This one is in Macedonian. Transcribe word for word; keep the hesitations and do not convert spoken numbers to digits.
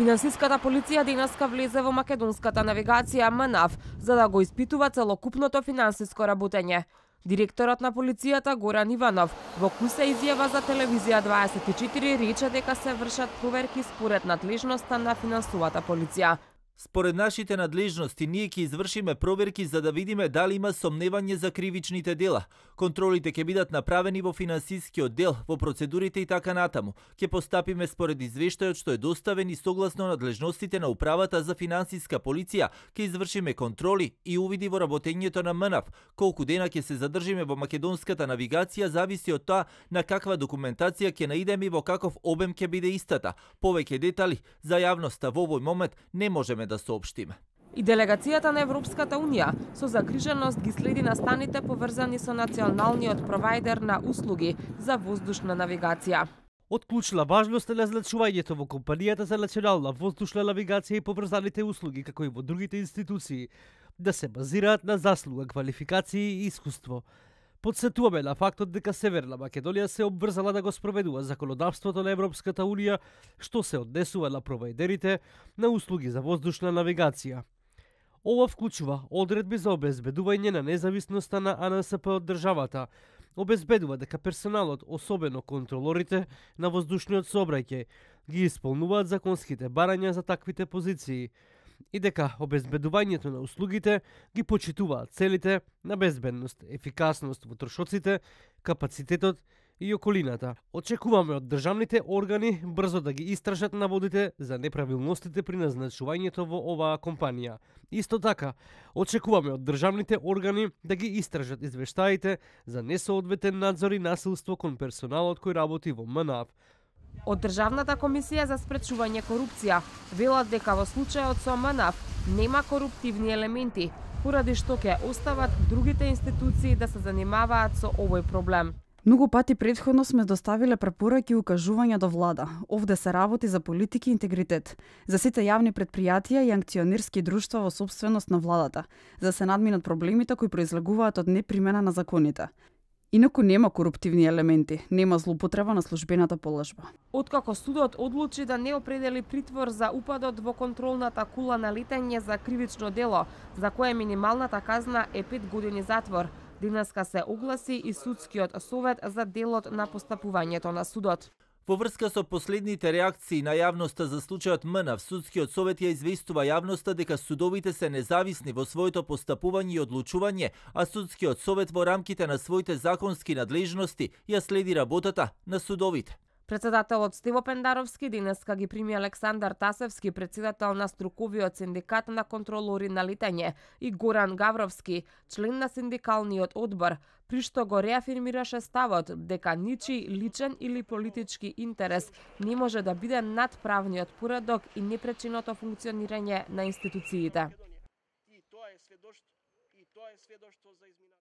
Финансиската полиција денеска влезе во македонската навигација МНАВ за да го испитува целокупното финансиско работење. Директорот на полицијата Горан Иванов во куса изјава за телевизија дваесет и четири рече дека се вршат проверки според надлежноста на финансовата полиција. Според нашите надлежности, ние ќе извршиме проверки за да видиме дали има сомневање за кривичните дела. Контролите ќе бидат направени во финансискиот дел, во процедурите и така натаму. Ќе постапиме според извештајот што е доставен и согласно надлежностите на Управата за финансиска полиција, ќе извршиме контроли и увиди во работењето на МНАВ. Колку дена ќе се задржиме во македонската навигација зависи од тоа на каква документација ќе наидеме и во каков обем ќе биде истата. Повеќе детали за јавноста во овој момент не можеме да соопштиме. И делегацијата на Европската Унија со загриженост ги следи настаните поврзани со националниот провајдер на услуги за воздушна навигација. Од клучна важност е назначувањето во компанијата за национална воздушна навигација и поврзаните услуги, како и во другите институции, да се базираат на заслуга, квалификации и искуство. Подсетуваме на фактот дека Северна Македонија се обврзала да го спроведува законодавството на Европската Унија, што се однесува на провајдерите на услуги за воздушна навигација. Ова вклучува одредби за обезбедување на независноста на А Н С П од државата, обезбедува дека персоналот, особено контролорите на воздушниот сообраќај, ги исполнуваат законските барања за таквите позиции, и дека обезбедувањето на услугите ги почитуваат целите на безбедност, ефикасност во трошоците, капацитетот и околината. Очекуваме од државните органи брзо да ги истражат наводите за неправилностите при назначувањето во оваа компанија. Исто така, очекуваме од државните органи да ги истражат извештаите за несоодветен надзор и насилство кон персоналот кој работи во МНАВ. Од Државната комисија за спречување корупција велат дека во случајот со МНАВ нема коруптивни елементи, поради што ќе остават другите институции да се занимаваат со овој проблем. Многу пати претходно сме доставиле препораки и укажувања до влада. Овде се работи за политики и интегритет, за сите јавни предпријатија и акционерски друштва во собственост на владата, за да се надминат проблемите кои произлегуваат од непримена на законите. Инаку нема коруптивни елементи, нема злоупотреба на службената положба. Откако судот одлучи да не определи притвор за упадот во контролната кула на летење за кривично дело, за кое минималната казна е пет години затвор, денеска се огласи и судскиот совет за делот на постапувањето на судот. Во врска со последните реакции на јавноста за случајот МНАВ, судскиот совет ја известува јавноста дека судовите се независни во своето постапување и одлучување, а судскиот совет во рамките на своите законски надлежности ја следи работата на судовите. Председателот Стево Пендаровски денеска ги прими Александар Тасевски, председател на струковиот синдикат на контролори на летење, и Горан Гавровски, член на синдикалниот одбор, при што го реафирмираше ставот дека ничи личен или политички интерес не може да биде над правниот поредок и непречиното функционирање на институциите.